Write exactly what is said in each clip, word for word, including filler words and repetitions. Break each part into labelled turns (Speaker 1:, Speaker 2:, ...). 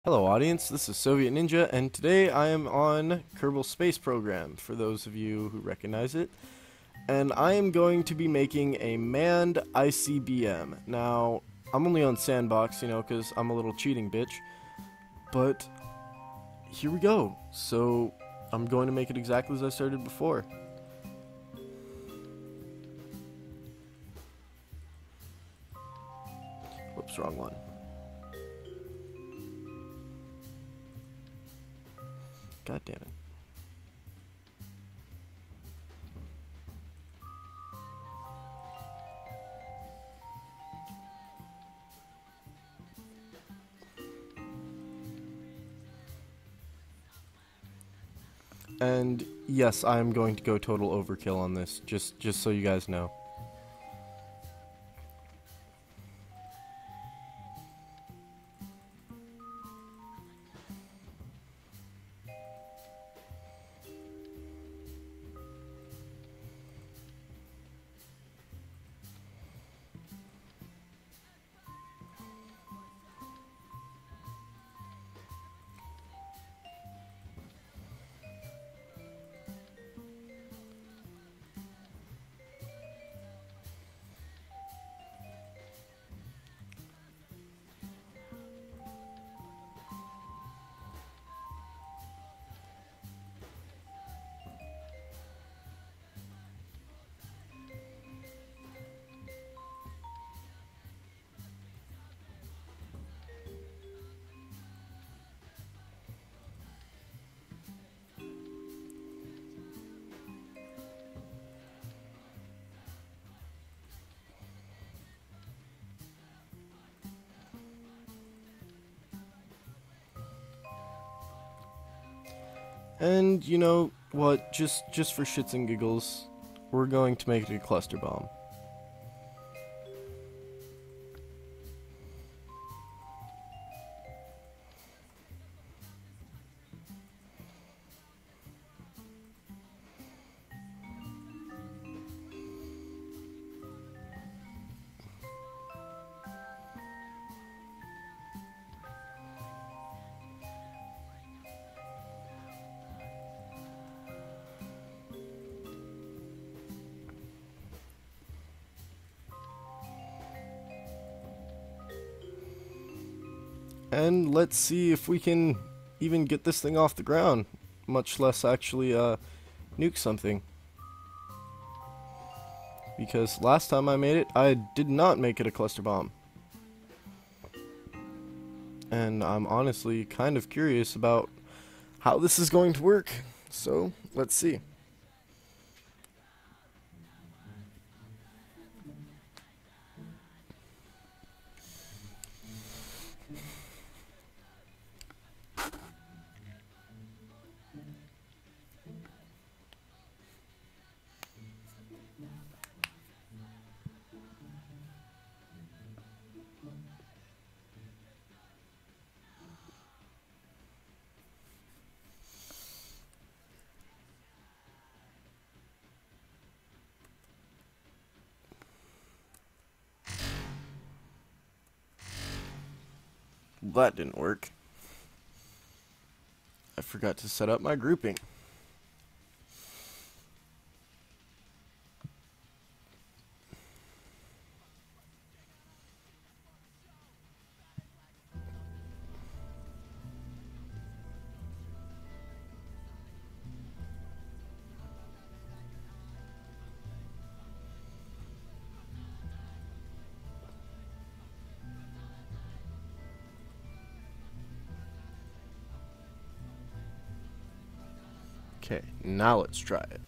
Speaker 1: Hello audience, this is Soviet Ninja, and today I am on Kerbal Space Program, for those of you who recognize it. And I am going to be making a manned I C B M. Now, I'm only on Sandbox, you know, because I'm a little cheating bitch. But, here we go. So, I'm going to make it exactly as I started before. Whoops, wrong one. God damn it. And yes, I am going to go total overkill on this, just just so you guys know. And you know what, just just for shits and giggles, we're going to make it a cluster bomb. And let's see if we can even get this thing off the ground, much less actually uh, nuke something. Because last time I made it, I did not make it a cluster bomb. And I'm honestly kind of curious about how this is going to work. So, let's see. That didn't work. I forgot to set up my grouping. Okay, now let's try it.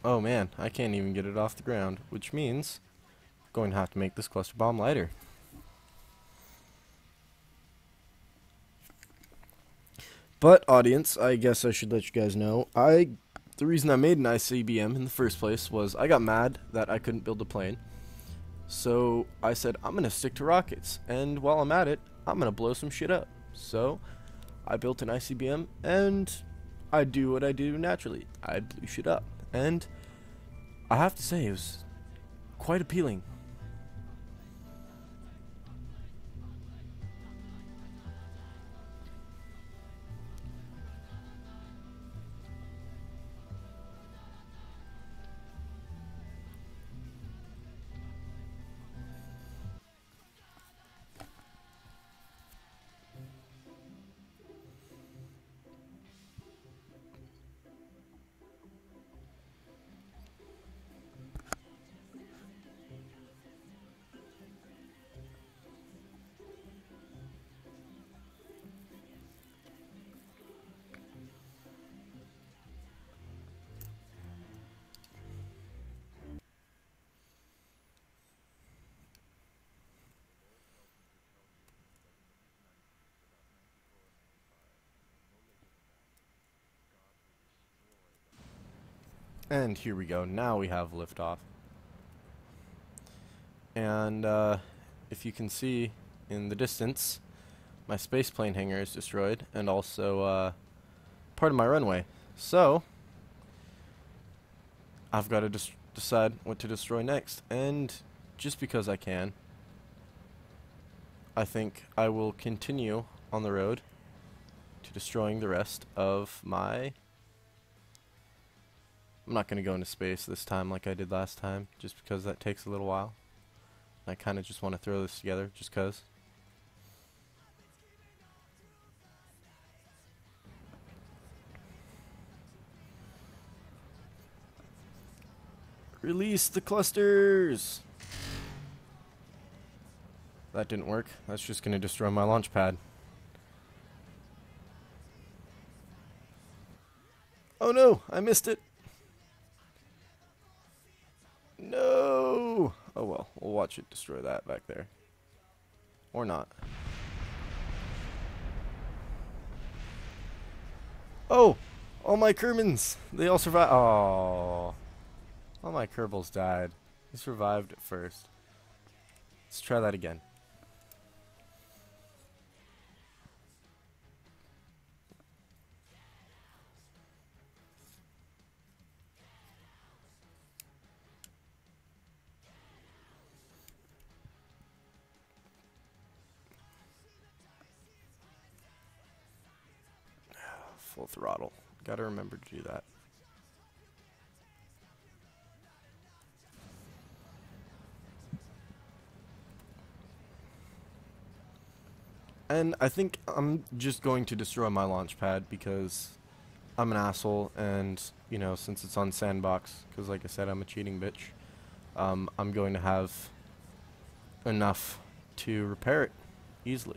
Speaker 1: Oh man, I can't even get it off the ground, which means I'm going to have to make this cluster bomb lighter. But audience, I guess I should let you guys know, I the reason I made an I C B M in the first place was I got mad that I couldn't build a plane. So I said I'm going to stick to rockets, and while I'm at it, I'm going to blow some shit up. So I built an I C B M, and I do what I do naturally. I blew shit up. And I have to say, it was quite appealing. And here we go. Now we have liftoff. And uh, if you can see in the distance, my spaceplane hangar is destroyed, and also uh, part of my runway. So I've got to decide what to destroy next. And just because I can, I think I will continue on the road to destroying the rest of my... I'm not going to go into space this time like I did last time, just because that takes a little while. I kind of just want to throw this together, just because. Release the clusters! That didn't work. That's just going to destroy my launch pad. Oh no! I missed it! No! Oh well, we'll watch it destroy that back there. Or not. Oh! All my Kermans! They all survived. Oh. All my Kerbals died. He survived at first. Let's try that again. Full throttle. Gotta remember to do that. And I think I'm just going to destroy my launch pad because I'm an asshole, and, you know, since it's on Sandbox, because like I said, I'm a cheating bitch, um, I'm going to have enough to repair it easily.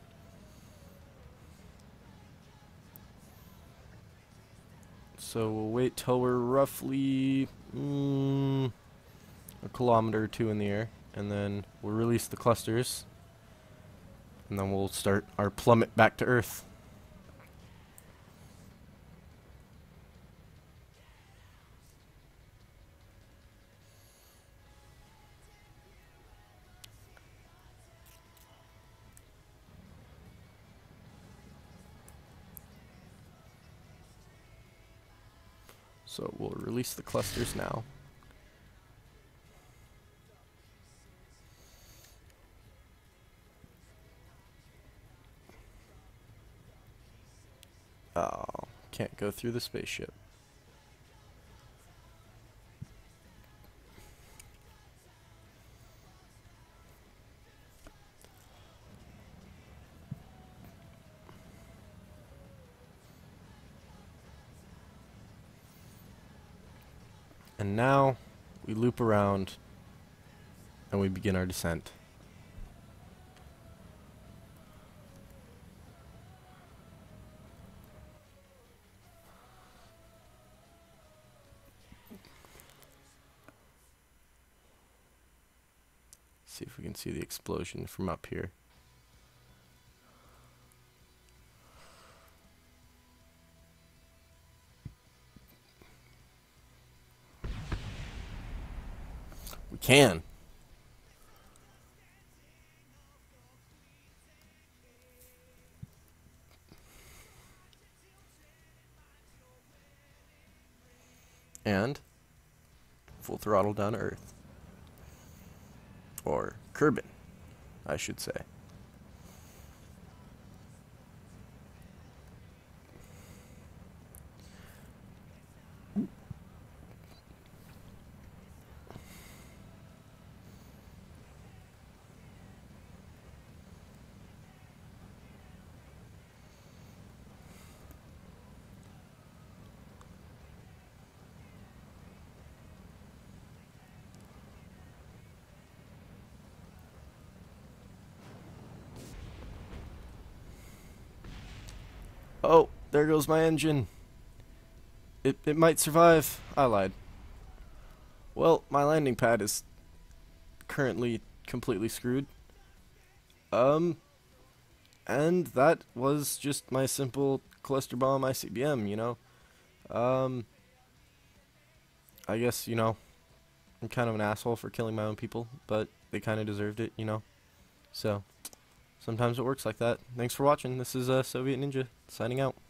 Speaker 1: So we'll wait till we're roughly mm, a kilometer or two in the air, and then we'll release the clusters, and then we'll start our plummet back to Earth. So we'll release the clusters now. Oh, can't go through the spaceship. And now we loop around and we begin our descent. See if we can see the explosion from up here. We can. And full throttle down to Earth. Or Kerbin, I should say. Oh, there goes my engine. It, it might survive. I lied. Well, my landing pad is currently completely screwed. Um, and that was just my simple cluster bomb I C B M, you know. Um, I guess, you know, I'm kind of an asshole for killing my own people, but they kind of deserved it, you know. So, sometimes it works like that. Thanks for watching. This is uh, Soviet Ninja, signing out.